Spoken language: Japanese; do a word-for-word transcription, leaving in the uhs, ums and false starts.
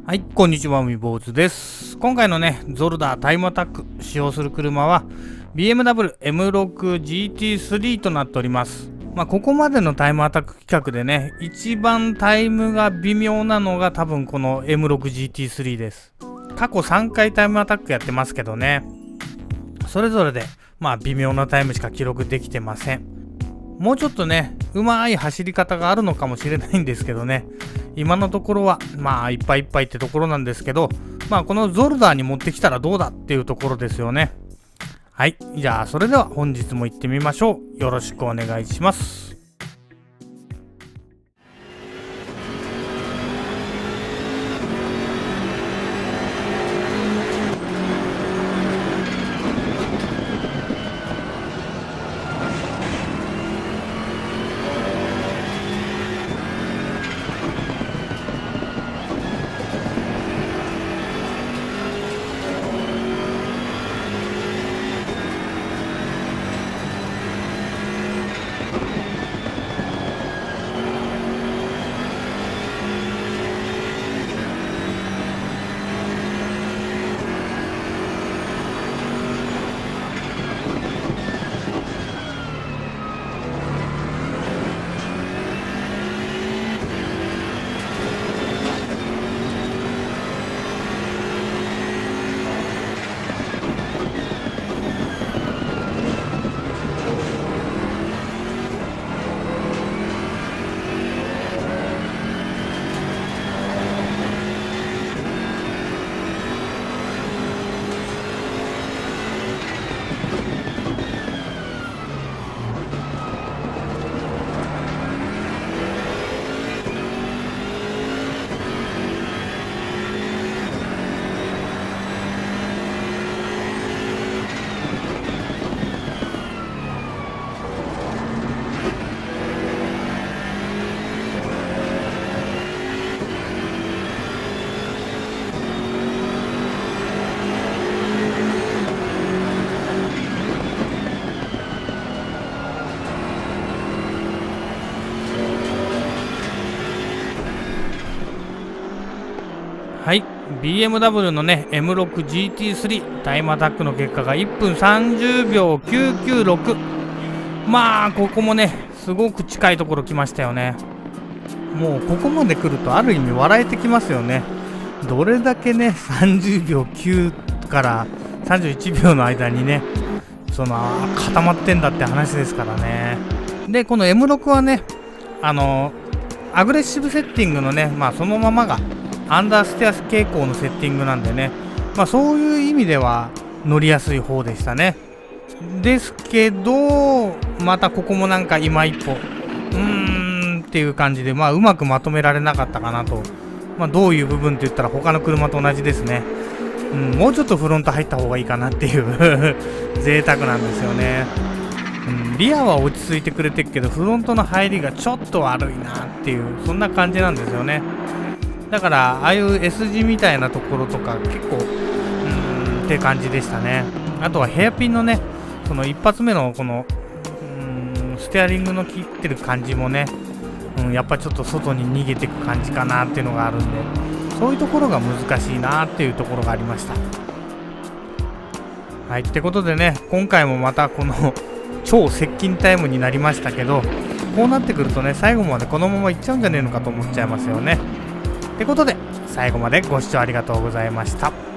はい、こんにちは、みぼうずです。今回のね、ゾルダータイムアタック使用する車は ビーエムダブリューエムシックスジーティースリー となっております。まあ、ここまでのタイムアタック企画でね、一番タイムが微妙なのが多分この エムシックスジーティースリー です。過去さんかいタイムアタックやってますけどね、それぞれでまあ微妙なタイムしか記録できてません。もうちょっとね、うまい走り方があるのかもしれないんですけどね、今のところはまあいっぱいいっぱいってところなんですけど、まあこのゾルダーに持ってきたらどうだっていうところですよね。はい、じゃあそれでは本日も行ってみましょう。よろしくお願いします。はい、ビーエムダブリュー のね エムシックスジーティースリー タイムアタックの結果がいっぷんさんじゅうびょうきゅうきゅうろく。まあここもねすごく近いところ来ましたよね。もうここまで来るとある意味笑えてきますよね。どれだけねさんじゅうびょうきゅうからさんじゅういちびょうの間にねその固まってんだって話ですからね。でこの エムシックス はねあのアグレッシブセッティングのねまあそのままがアンダーステアス傾向のセッティングなんでね、まあそういう意味では乗りやすい方でしたね。ですけどまたここもなんか今一歩うーんっていう感じでまあうまくまとめられなかったかなと。まあどういう部分って言ったら他の車と同じですね。うん、もうちょっとフロント入った方がいいかなっていう贅沢なんですよね。うん、リアは落ち着いてくれてるけどフロントの入りがちょっと悪いなっていうそんな感じなんですよね。だからああいう S 字みたいなところとか結構うーんって感じでしたね。あとはヘアピンのねその一発目のこのうーんステアリングの切ってる感じもね、うん、やっぱちょっと外に逃げていく感じかなっていうのがあるんでそういうところが難しいなっていうところがありました。はいってことでね今回もまたこの超接近タイムになりましたけどこうなってくるとね最後までこのままいっちゃうんじゃねえのかと思っちゃいますよね。ってことで最後までご視聴ありがとうございました。